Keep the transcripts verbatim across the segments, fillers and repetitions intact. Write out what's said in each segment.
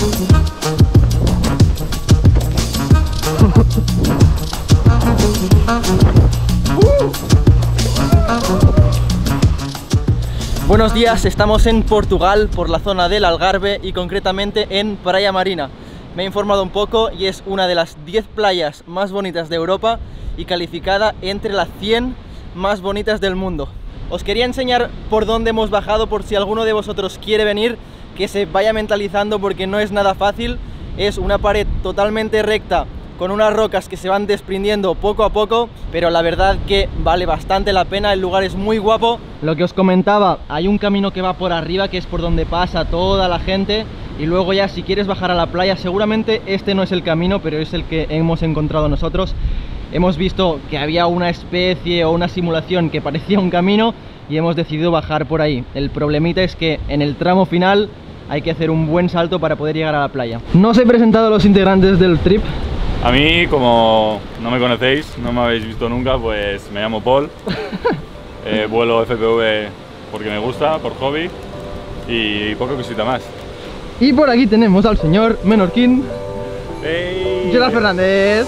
Buenos días, estamos en Portugal, por la zona del Algarve y concretamente en Praia Marina. Me he informado un poco y es una de las diez playas más bonitas de Europa y calificada entre las cien más bonitas del mundo. Os quería enseñar por dónde hemos bajado por si alguno de vosotros quiere venir, que se vaya mentalizando porque no es nada fácil. Es una pared totalmente recta con unas rocas que se van desprendiendo poco a poco, pero la verdad que vale bastante la pena, el lugar es muy guapo. Lo que os comentaba, hay un camino que va por arriba, que es por donde pasa toda la gente, y luego ya si quieres bajar a la playa, seguramente este no es el camino, pero es el que hemos encontrado nosotros. Hemos visto que había una especie o una simulación que parecía un camino y hemos decidido bajar por ahí. El problemita es que en el tramo final hay que hacer un buen salto para poder llegar a la playa. No os he presentado a los integrantes del trip. A mí, como no me conocéis, no me habéis visto nunca, pues me llamo Paul. eh, vuelo F P V porque me gusta, por hobby, y poca cosita más. Y por aquí tenemos al señor menorquín, hey. Gerard Fernández.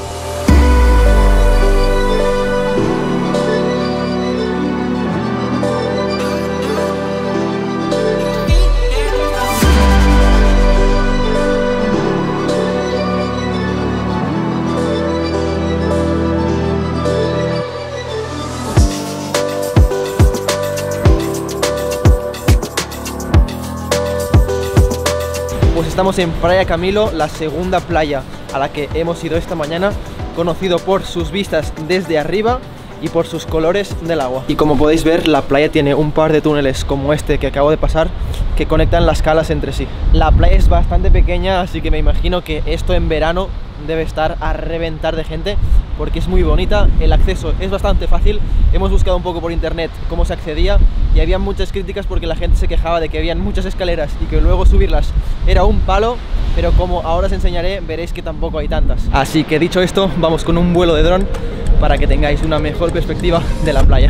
Pues estamos en Praia Camilo, la segunda playa a la que hemos ido esta mañana, conocido por sus vistas desde arriba y por sus colores del agua. Y como podéis ver, la playa tiene un par de túneles como este que acabo de pasar que conectan las calas entre sí. La playa es bastante pequeña, así que me imagino que esto en verano debe estar a reventar de gente porque es muy bonita, el acceso es bastante fácil. Hemos buscado un poco por internet cómo se accedía y había muchas críticas porque la gente se quejaba de que habían muchas escaleras y que luego subirlas era un palo, pero como ahora os enseñaré veréis que tampoco hay tantas. Así que dicho esto, vamos con un vuelo de dron para que tengáis una mejor perspectiva de la playa.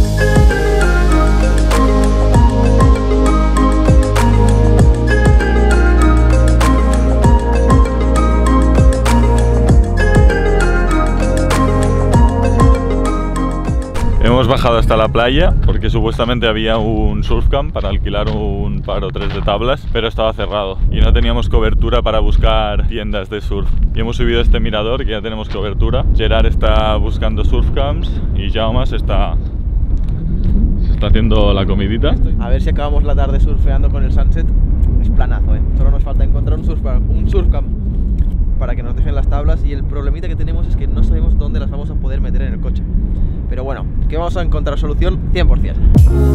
Hemos bajado hasta la playa porque supuestamente había un surf camp para alquilar un par o tres de tablas, pero estaba cerrado y no teníamos cobertura para buscar tiendas de surf. Y hemos subido a este mirador que ya tenemos cobertura. Gerard está buscando surf camps y Jaume se está, se está haciendo la comidita. A ver si acabamos la tarde surfeando con el sunset. Es planazo, ¿eh? Solo nos falta encontrar un surf, un surf camp para que nos dejen las tablas y el problemita que tenemos es que no sabemos dónde las vamos a poder meter en el coche. Pero bueno, que vamos a encontrar solución cien por cien.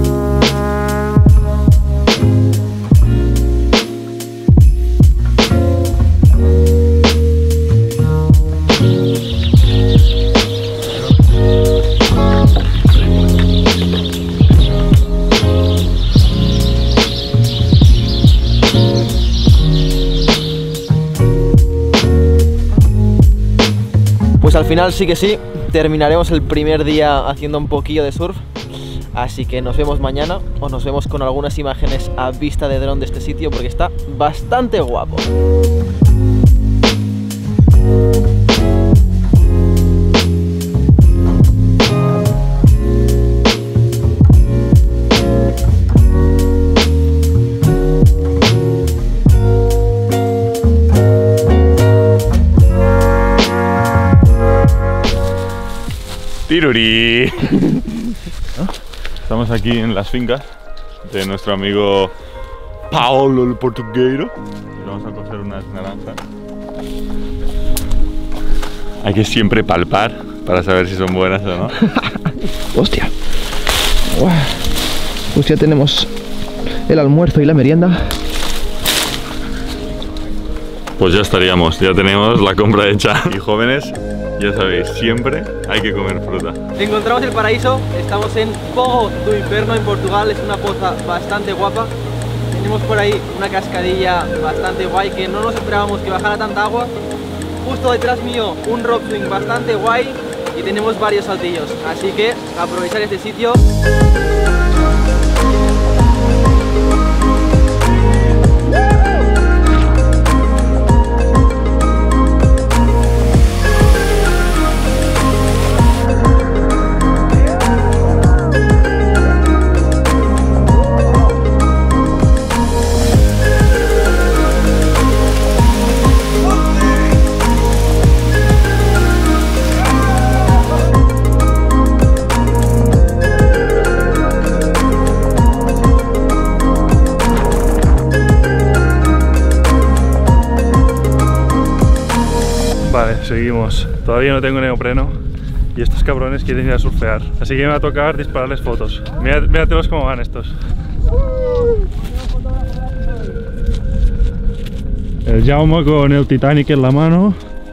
Pues al final sí que sí, terminaremos el primer día haciendo un poquillo de surf, así que nos vemos mañana o nos vemos con algunas imágenes a vista de dron de este sitio porque está bastante guapo. ¡Tiruri! Estamos aquí en las fincas de nuestro amigo Paulo el Portugueiro. Vamos a coger unas naranjas. Hay que siempre palpar para saber si son buenas o no. ¡Hostia! Pues ya tenemos el almuerzo y la merienda. Pues ya estaríamos, ya tenemos la compra hecha. Y jóvenes, ya sabéis, siempre hay que comer fruta. Encontramos el paraíso, estamos en Fogo do Inferno en Portugal, es una poza bastante guapa. Tenemos por ahí una cascadilla bastante guay que no nos esperábamos que bajara tanta agua. Justo detrás mío un rock swing bastante guay y tenemos varios saltillos, así que aprovechar este sitio. seguimos. Todavía no tengo neopreno y estos cabrones quieren ir a surfear. Así que me va a tocar dispararles fotos. Mirad, míratelos cómo van estos. El Jaume con el Titanic en la mano.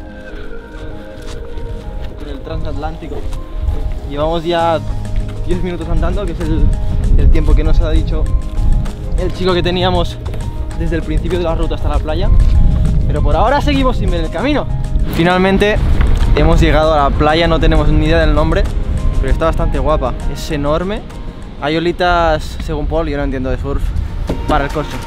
Con el transatlántico. Llevamos ya diez minutos andando, que es el, el tiempo que nos ha dicho el chico que teníamos desde el principio de la ruta hasta la playa. Pero por ahora seguimos sin ver el camino. Finalmente hemos llegado a la playa, no tenemos ni idea del nombre, pero está bastante guapa, es enorme. Hay olitas, según Paul, yo no entiendo de surf, para el corcho.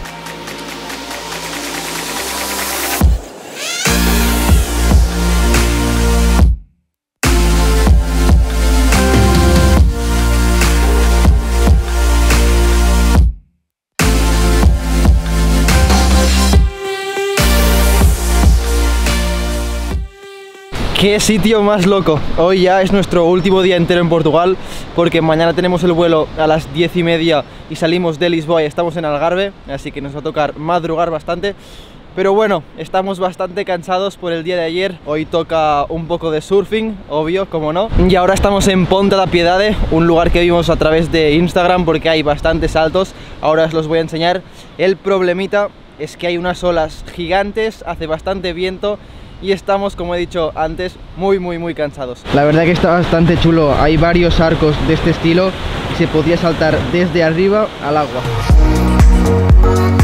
¡Qué sitio más loco! Hoy ya es nuestro último día entero en Portugal, porque mañana tenemos el vuelo a las diez y media y salimos de Lisboa y estamos en Algarve, así que nos va a tocar madrugar bastante. Pero bueno, estamos bastante cansados por el día de ayer. Hoy toca un poco de surfing, obvio, como no. Y ahora estamos en Ponta da Piedade, un lugar que vimos a través de Instagram porque hay bastantes saltos. Ahora os los voy a enseñar. El problemita es que hay unas olas gigantes, hace bastante viento y estamos, como he dicho antes, muy muy muy cansados. La verdad que está bastante chulo, hay varios arcos de este estilo y se podía saltar desde arriba al agua.